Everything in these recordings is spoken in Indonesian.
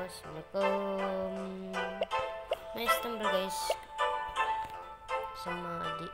Assalamualaikum. Nice number guys. Sama adik.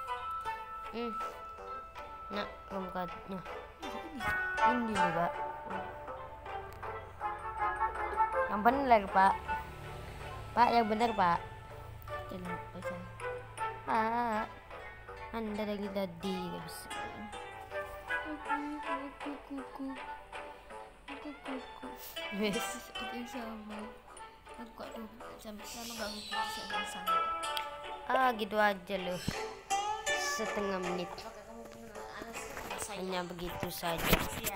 Nak romkatnya. Ini juga. Yang benar Pak. Pak yang benar Pak. Jangan lupa Pak. Anda lagi tadi guys. Wes, itu sama. Aku kok sama enggak bisa sama. Gitu aja loh. Setengah menit. Hanya begitu saja.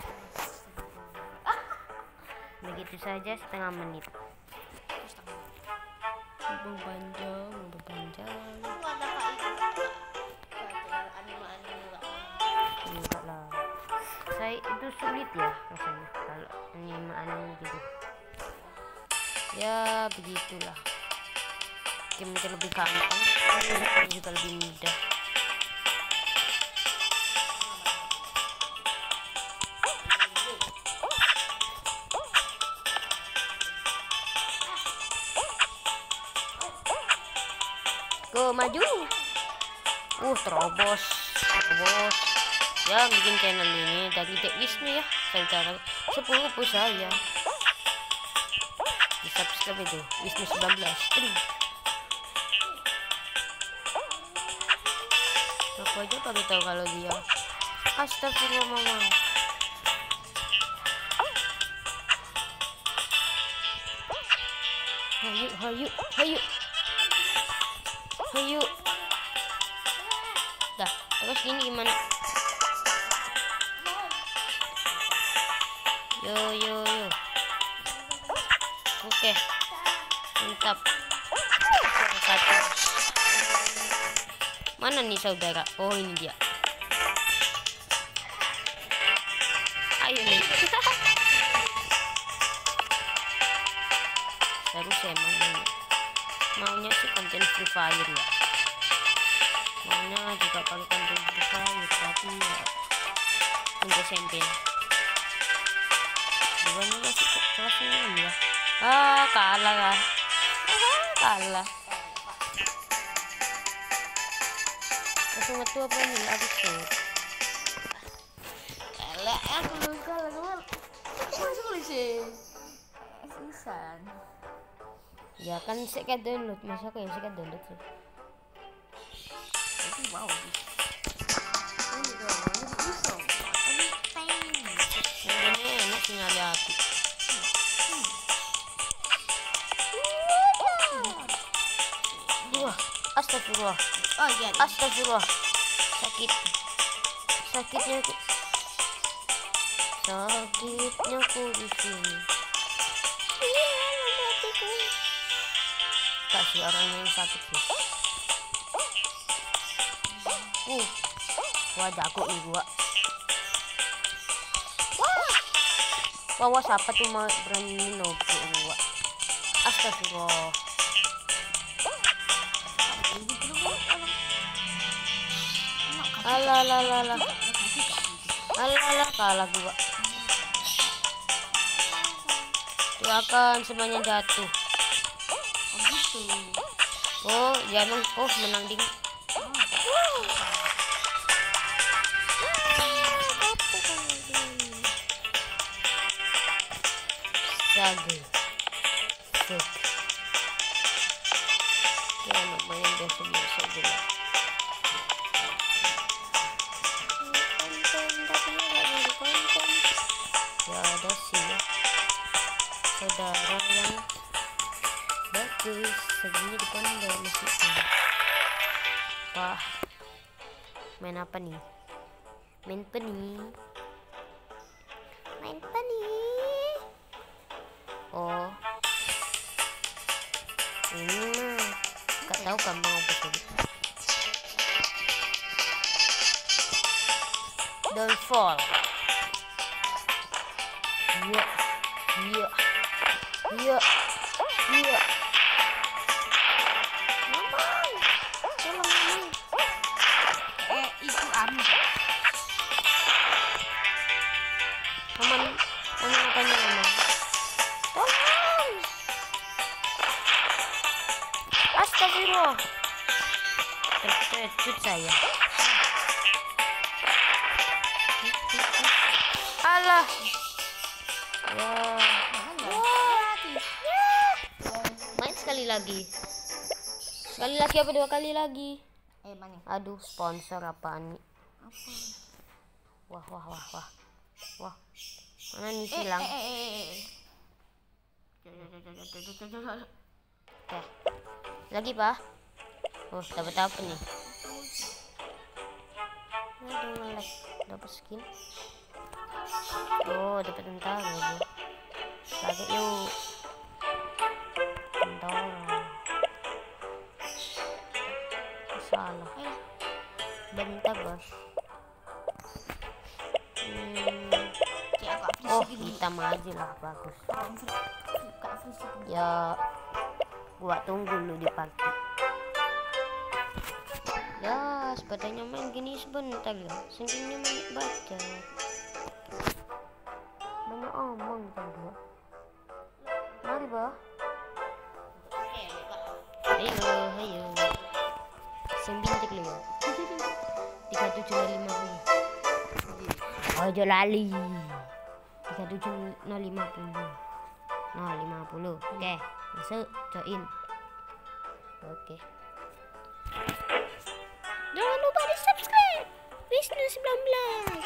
Begitu saja setengah menit. Panjang. Enggak lah. Saya itu sulit ya rasanya kalau anime gitu. Ya begitulah. Game itu lebih gampang, ini juga lebih mudah. Go maju. Terobos. Ya bikin channel ini dari Dekisnu ya. Saudara sepupu saya. Di subscribe itu Wisnu 19. Aku aja baru tahu kalau dia. Astagfirullah mama. Hayu. Dah, terus gini gimana? Yo. Oke. Mantap. Satu. Mana nih saudara? Oh ini dia. Ayo nih. Seru sih emang ini. Maunya sih konten Free Fire ya. Maunya juga pakai konten Free Fire tapi ya untuk champion. Bukan masih kelas 6 ya. Kalah lah. Kalah. Langsung ngetu apa nih? Habis tuh. Aku belum kalah kemana? Masuk sih. Sisan. Ya kan saya download, masa aku yang saya download sih. Itu wow. Ini dong, ini bisa. Ini pengen. Ini enak sih nyari api. Astagfirullah. Oh iya. Astagfirullah. Sakitnya ku di sini. Kasih orang yang sakit sih. Wah jago nih gua. Wah siapa tuh mau berani nopo gua. Astagfirullah. Alah kalah gua. Doakan semuanya jatuh. Oh ya emang menang ding. Sagu. Ya namanya biasa gula. Ya ada sih ya. Saudara yang bagus segini depan udah masih wah main apa nih? Main peni. Oh ini mah gak tahu gampang apa sih. Don't fall. Iya. Mamang, tolong ini. Itu Ami. Aman apanya Mamang? Tolong. Astagfirullah. Terkejut saya. Alah. Ya. Main sekali lagi. Sekali lagi apa 2 kali lagi? Mana? Aduh, sponsor apaan nih? Apa? Wah. Mana nih silang? Oke. Lagi, Pak. Oh, dapat apa nih? Aduh, ngelek. Dapat skin. Oh, dapat tentara lagi. Lagi yuk. Tentara. Salah. Bentar, Bos. Oh, hitam aja lah, bagus. Ya, gua tunggu lu di party. Ya, sepedanya main gini sebentar ya. Sengkingnya main baca. Banyak omong tadi. Mari, Bah. Ayo. Sembintik lu ya. 3750. Ojo lali. 3750. Nah, 50. Oke, masuk join. Oke. Jangan lupa di subscribe. Wisnu 19.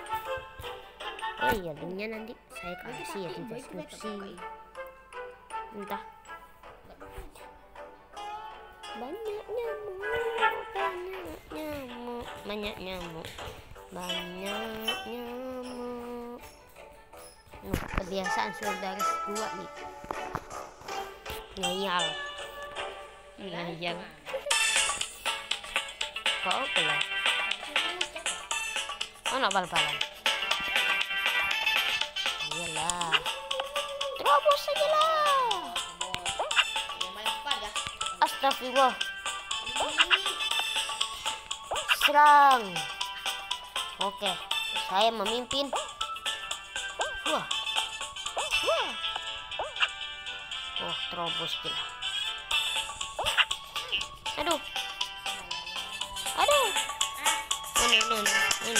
Oh iya, linknya nanti saya kasih ya di deskripsi. Entah. Banyak nyamuk. Kebiasaan saudara gua nih. Ngeyal. Kok apa lah? Oh, nak bal-balan. Iyalah. Terobos saja lah. Astagfirullah. Serang. Oke, saya memimpin. Wah. Oh, terobos gila. Aduh. Ini.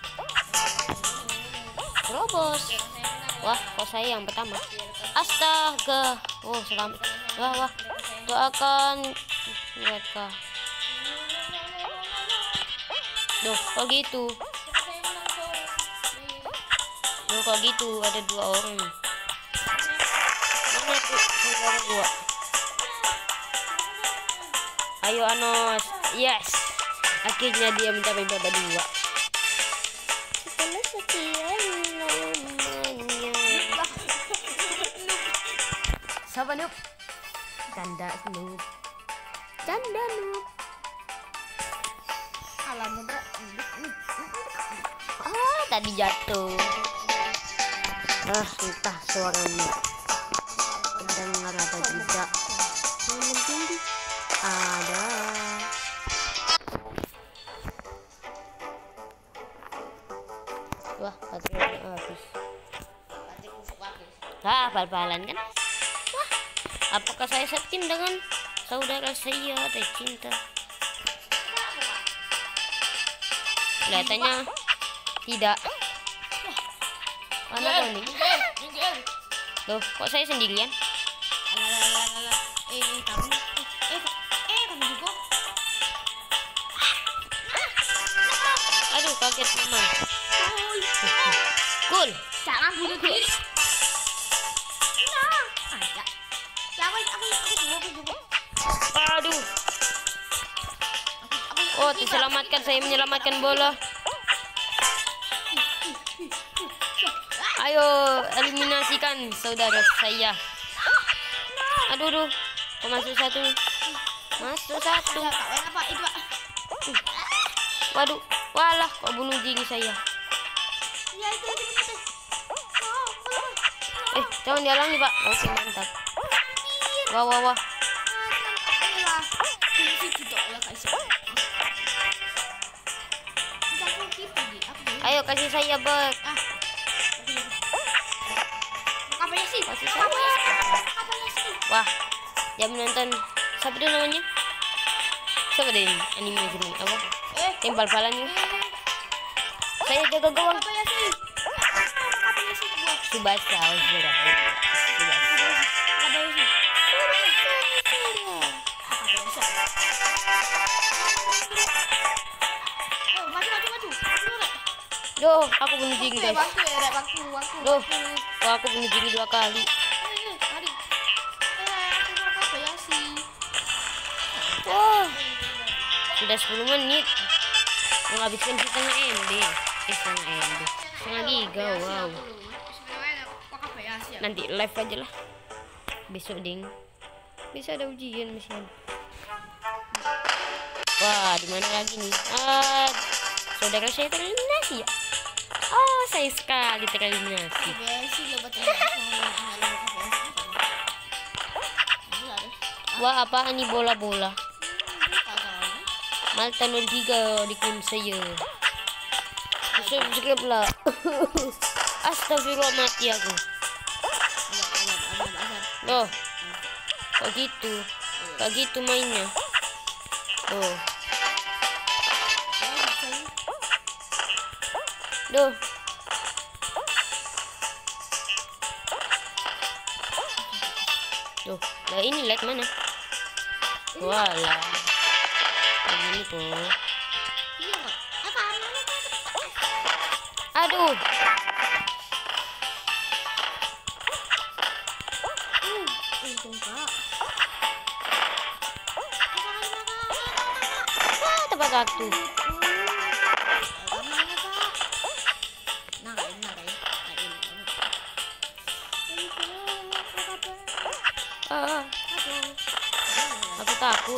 Terobos. Wah, kok saya yang pertama. Astaga. Oh, selamat. Wah. Doakan mereka. Duh, kok gitu? Kok gitu? Ada 2 orang. Mana tuh saudara gua? Ayo Anos. Yes. Akhirnya dia mencapai babak 2. Setelah sekian lamanya. Siapa Noob? Canda Noob. Alamnya Tadi jatuh. Entah suaranya terdengar atau tidak. Yang tinggi ada. Wah, baterainya habis. Bal-balan kan? Wah, apakah saya setim dengan saudara saya tercinta? Kelihatannya tidak. Mana kau nih? Loh, kok saya sendirian? kamu juga. Aduh, kaget mama. Cool. Jangan bunuh diri. Ada. Aku juga. Aduh. Oh, diselamatkan, saya menyelamatkan bola. Ayo, eliminasikan saudara saya. Aduh. Kok masuk satu? Waduh, walah, kok bunuh diri saya. Jangan dihalangi, Pak. Oke, mantap. Wah. Ayo kasih saya, Bek. Kasih saya. Wah, dia menonton. Siapa itu namanya? Siapa deh ini? Anime sini apa? Eh, Timpal-palan yuk. Saya jaga gawang. apa ya sih? Apa ya sih gua? Subasa, sudah. Subasa. Apa ya sih? Oh, maju. Loh, aku bunuh jing guys. Waktu ya, Rek, waktu. Loh, kok aku bunuh jing 2 kali. Mari. Aku apa ya sih? Wah, sudah 10 menit. Menghabiskan setengah MB. Setengah MB. Setengah giga, wow. Nanti live aja lah. Besok ding. Bisa ada ujian mesin. Wah, di mana lagi nih? Saudara saya tereliminasi ya. Oh, saya sekali tereliminasi. Wah, apaan nih bola-bola? Malta 03 di tim saya. Subscribe lah. Astagfirullah, mati aku. Loh, kok gitu? Kok gitu mainnya? Loh. Duh. Duh, lah ini lag mana? Walah. Begini tuh. Aduh. Wah, tepat waktu. Aku takut.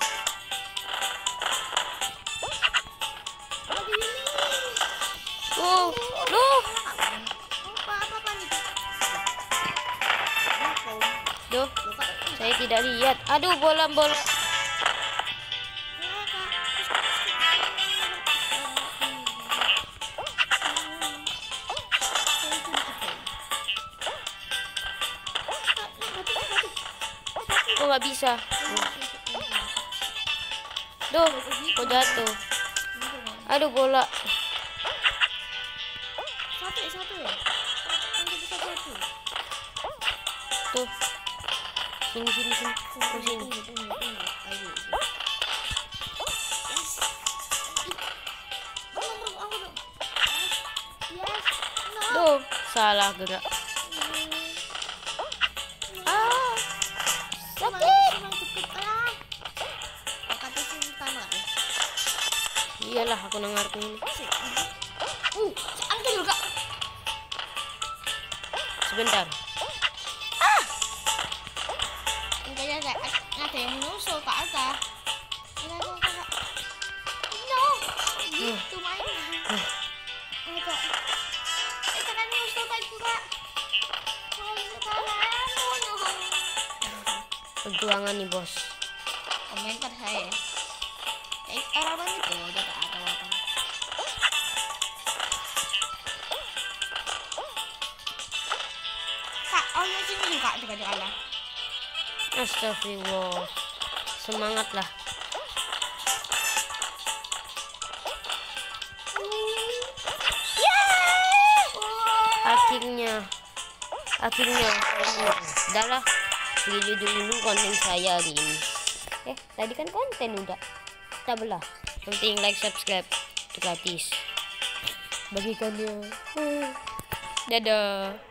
Loh. Duh, saya tidak lihat. Aduh, bola. Kok nggak bisa? Duh, kok jatuh? Aduh, bola. Satu ya? Tuh. Sini. Oh, sini. Duh, salah gerak. Iyalah, aku ngarep ini. Sebentar. Ada yang menyusul ke atas. No, gitu mainnya. Itu kan nyusul kan juga. Perjuangan nih, bos. Komentar saya. Orang itu udah tak ada apa. Kak, oh sini juga kalah. Astagfirullah. Semangatlah. Akhirnya. Udahlah. Video dulu konten saya hari ini. Tadi kan konten udah. Tak belah. Penting like, subscribe. Itu gratis. Bagikannya. Dadah.